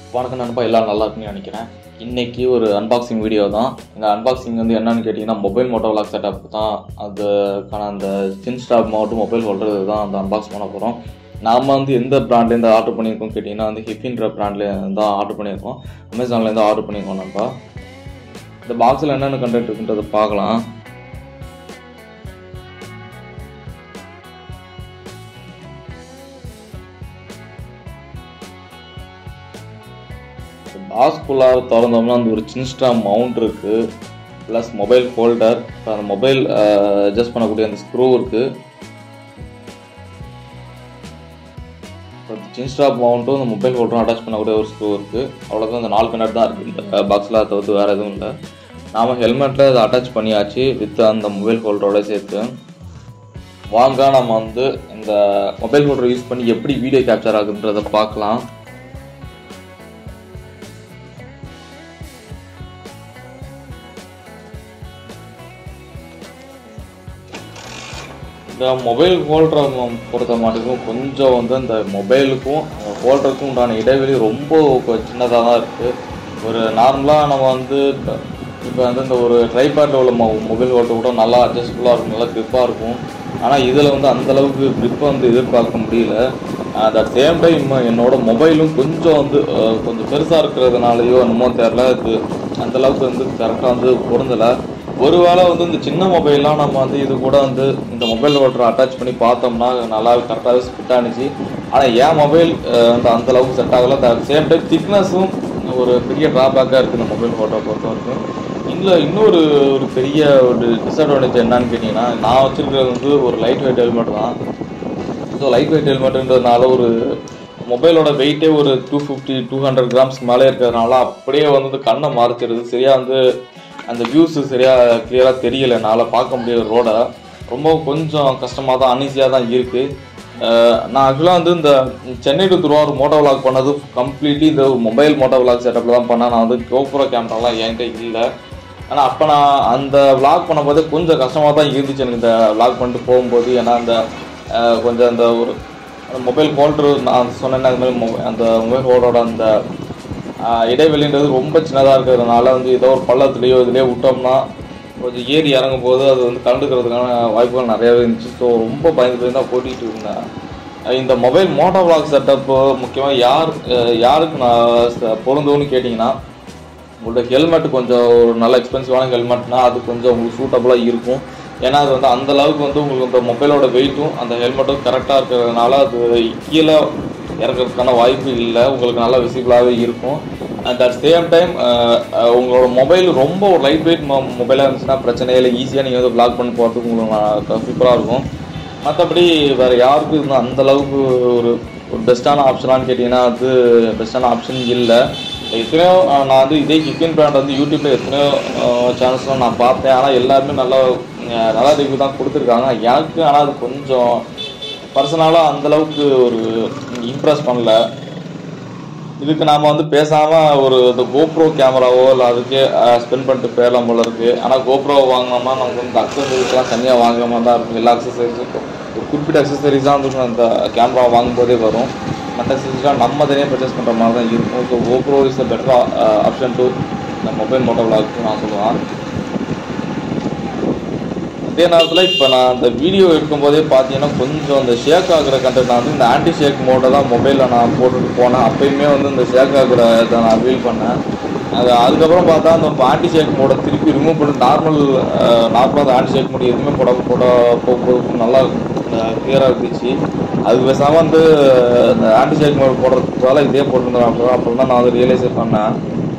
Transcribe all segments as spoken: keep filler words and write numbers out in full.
வணக்கம் நண்பா, எல்லாரும் நல்லா இருக்குன்னு நினைக்கிறேன். இன்றைக்கி ஒரு அன்பாக்சிங் வீடியோ தான். இந்த அன்பாக்சிங் வந்து என்னென்னு கேட்டிங்கன்னா, மொபைல் மோட்டோ விளாக் செட்டப் தான். அதுக்கான அந்த சின் ஸ்டாப் மட்டும் மொபைல் ஹோல்டர் தான் அந்த அன்பாக்ஸ் பண்ண போகிறோம். நாம் வந்து எந்த ப்ராண்ட்லேருந்து ஆர்டர் பண்ணியிருக்கோம் கேட்டிங்கன்னா, வந்து ஹிஃபின்ற ப்ராண்ட்லேருந்து தான் ஆர்டர் பண்ணியிருக்கோம். அமேசான்லேருந்து ஆர்டர் பண்ணியிருக்கோம் நண்பா. இந்த பாக்ஸில் என்னென்ன கண்டென்ட் இருக்குன்றதை பார்க்கலாம். பாக்ஸ்குள்ளார திறந்தோம்னா அந்த ஒரு சின்ஸ்டா மவுண்ட் இருக்குது, ப்ளஸ் மொபைல் ஹோல்டர், அந்த மொபைல் அட்ஜஸ்ட் பண்ணக்கூடிய அந்த ஸ்க்ரூ இருக்குது. சின்ஸ்டா மவுண்ட்டும் அந்த மொபைல் ஹோல்டரும் அட்டாச் பண்ணக்கூடிய ஒரு ஸ்க்ரூ இருக்குது. அவ்வளோதான், அந்த நாலு கனெக்ட் தான் இருக்குது இந்த பாக்ஸில். அதை வந்து வேறு எதுவும் இல்லை. நாம் ஹெல்மெட்டில் அதை அட்டாச் பண்ணியாச்சு வித் அந்த மொபைல் ஹோல்டரோட சேர்த்து. வாங்க நம்ம வந்து இந்த மொபைல் ஹோல்டர் யூஸ் பண்ணி எப்படி வீடியோ கேப்சர் ஆகுன்றதை பார்க்கலாம். இந்த மொபைல் ஹோல்டரை பொறுத்த மாட்டுக்கும் கொஞ்சம் வந்து அந்த மொபைலுக்கும் ஹோல்டருக்கும் உண்டான இடைவெளி ரொம்ப சின்னதாக தான் இருக்குது. ஒரு நார்மலாக நம்ம வந்து இப்போ வந்து இந்த ஒரு ட்ரைபேடில் உள்ள மொ மொபைல் ஹோல்டர் கூட நல்லா அட்ஜஸ்டபுளாக இருக்கும், நல்லா க்ரிப்பாக இருக்கும். ஆனால் இதில் வந்து அந்தளவுக்கு க்ரிப்பை வந்து எதிர்பார்க்க முடியல. அட் சேம் டைம் என்னோடய மொபைலும் கொஞ்சம் வந்து கொஞ்சம் பெருசாக இருக்கிறதுனாலையோ என்னமோ தெரில, இது அந்தளவுக்கு வந்து கரெக்டாக வந்து பொருந்தலை. ஒருவேளை வந்து இந்த சின்ன மொபைல்லாம் நம்ம வந்து இது கூட வந்து இந்த மொபைல் ஹோல்டரை அட்டாச் பண்ணி பார்த்தோம்னா நல்லா கரெக்டாகவே ஃபிட் ஆனிச்சு. ஆனால் என் மொபைல் வந்து அந்தளவுக்கு செட் ஆகலை. அட் சேம் டைம் திக்னஸும் ஒரு பெரிய ட்ராபேக்காக இருக்குது இந்த மொபைல் ஹோல்டரை பொறுத்த வரைக்கும். இதில் இன்னொரு ஒரு பெரிய ஒரு டிஸ்அட்வான்டேஜ் என்னன்னு கேட்டிங்கன்னா, நான் வச்சுருக்கிறது வந்து ஒரு லைட் வெயிட் ஹெல்மெட் தான். ஸோ லைட் வெயிட் ஹெல்மெட்டுன்றதுனால ஒரு மொபைலோட வெயிட்டே ஒரு டூ ஃபிஃப்டி டூ ஹண்ட்ரட் கிராம்ஸ்க்கு மேலே இருக்கிறதுனால அப்படியே வந்து கண்ணை மறைச்சிடுது. சரியாக வந்து அந்த வியூஸு சரியாக கிளியராக தெரியலை, என்னால் பார்க்க முடியாத ரோடை. ரொம்ப கொஞ்சம் கஷ்டமாக தான், அன்ஈஸியாக தான் இருக்குது. நான் ஆக்சுவலாக வந்து இந்த Chennai to Thiruvarur moto vlog பண்ணது கம்ப்ளீட்லி இந்த மொபைல் மோட்டோ விளாக் செட்டப்பில் தான் பண்ணேன். நான் வந்து கோப்ரோ கேமராலாம் என்கிட்ட இல்லை. ஆனால் அப்போ நான் அந்த விளாக் பண்ணும்போது கொஞ்சம் கஷ்டமாக தான் இருந்துச்சு எனக்கு இந்த விளாக் பண்ணிட்டு போகும்போது. ஏன்னா அந்த கொஞ்சம் அந்த ஒரு மொபைல் ஹோல்டரு நான் சொன்னேன்னா அது மாதிரி மொ அந்த மொபைல் ஹோல்டரோட அந்த இடைவெளின்றது ரொம்ப சின்னதாக இருக்கிறதுனால வந்து ஏதோ ஒரு பள்ளத்துலேயோ இதுலேயோ விட்டோம்னா கொஞ்சம் ஏறி இறங்கும் போது அது வந்து கலந்துக்கிறதுக்கான வாய்ப்புகள் நிறையாவே இருந்துச்சு. ஸோ ரொம்ப பயந்து பயந்து தான் போட்டிகிட்டு இருந்தேன். இந்த மொபைல் மோட்டோ விளாக் செட்டப்பு முக்கியமாக யார் யாருக்கு நான் பொருந்தும்னு கேட்டிங்கன்னா, உங்களோட ஹெல்மெட் கொஞ்சம் ஒரு நல்ல எக்ஸ்பென்சிவான ஹெல்மெட்னால் அது கொஞ்சம் உங்களுக்கு சூட்டபுளாக இருக்கும். ஏன்னா அது வந்து அந்தளவுக்கு வந்து உங்களுக்கு இந்த மொபைலோட வெயிட்டும் அந்த ஹெல்மெட்டும் கரெக்டாக இருக்கிறதுனால அது கீழே இறக்கிறதுக்கான வாய்ப்பு இல்லை, உங்களுக்கு நல்லா விசிபிளாகவே இருக்கும். அண்ட் அட் சேம் டைம் உங்களோட மொபைல் ரொம்ப ஒரு லைட் வெயிட் மொ மொபைலாக இருந்துச்சுன்னா பிரச்சனையே இல்லை, ஈஸியாக நீங்கள் வந்து பிளாக் பண்ணி போகிறதுக்கு உங்களுக்கு சூப்பராக இருக்கும். மற்றபடி வேறு யாருக்கும் இருந்தால் அந்தளவுக்கு ஒரு ஒரு பெஸ்ட்டான ஆப்ஷனான்னு கேட்டிங்கன்னா அது பெஸ்ட்டான ஆப்ஷன் இல்லை. எத்தனையோ நான் வந்து இதே ஹிஃபின் பிராண்ட் வந்து யூடியூப்பில் எத்தனையோ சேனல்ஸ்லாம் நான் பார்த்தேன். ஆனால் எல்லாருமே நல்லா நல்லா ரிவ்யூ தான் கொடுத்துருக்காங்க எனக்கு. ஆனால் அது கொஞ்சம் பர்சனலாக அந்தளவுக்கு ஒரு இம்ப்ரெஸ் பண்ணல. இதுக்கு நாம் வந்து பேசாமல் ஒரு இந்த கோப்ரோ கேமராவோ இல்லை அதுக்கே ஸ்பெண்ட் பண்ணிட்டு போயிடலாம் போல இருக்குது. ஆனால் கோப்ரோ வாங்கினோம்னா நமக்கு வந்து அக்சசரிஸ்லாம் தனியாக வாங்காமல் தான் இருக்கும். எல்லா அக்சசரிஸும் ஒரு குறிப்பிட்ட அக்சசரிஸ் தான் வந்து அந்த கேமரா வாங்கும்போதே வரும். மற்ற அக்சசரிஸ்லாம் நம்ம தனியாக பர்ச்சேஸ் பண்ணுற மாதிரி தான் இருக்கும். So GoPro is a better option to இந்த மொபைல் மோட்டோ விளாக்கு நான் சொல்லுவேன். அதே நேரத்தில் இப்போ நான் இந்த வீடியோ எடுக்கும்போதே பார்த்தீங்கன்னா கொஞ்சம் அந்த ஷேக் ஆகிற கண்டென்ட் நான் வந்து இந்த ஆன்டி ஷேக் மோட்டை தான் மொபைலில் நான் போட்டுட்டு போனேன். அப்போயுமே வந்து இந்த ஷேக் ஆகிற இதை நான் ஃபீல் பண்ணேன். அது அதுக்கப்புறம் பார்த்தா அந்த ஆன்டி ஷேக் மோடை திருப்பி ரிமூவ் பண்ணி நார்மல் நார்மலாக அந்த ஆன்டி ஷேக் மோடு எதுவுமே போட போட போகும்போது நல்லா கிளியராக இருந்துச்சு. அதுக்கு பேசாமல் வந்து இந்த ஆன்டி ஷேக் மோடு போடுறதுக்கு பதிலாக இதே போட்டுருந்தேன். அப்புறம் அப்புறம் தான் நான் அதை ரியலைஸ் பண்ணேன்.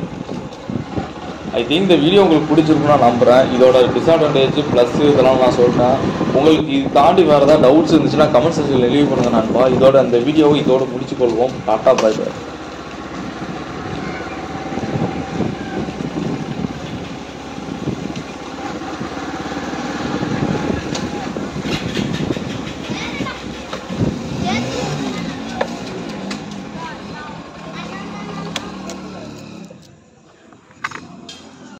ஐ திங்க் இந்த வீடியோ உங்களுக்கு பிடிச்சிருக்குன்னு நான் நம்புகிறேன். இதோட டிஸ்அட்வான்டேஜ் ப்ளஸ் இதெல்லாம் நான் சொல்லிட்டேன். உங்களுக்கு இது தாண்டி வேறு ஏதாவது டவுட்ஸ் இருந்துச்சுன்னா கமெண்ட் செக்ஷனில் லீவ் பண்ணுங்கள் நண்பா. இதோட அந்த வீடியோவை இதோட முடிச்சுக்கொள்வோம். Tata bye by.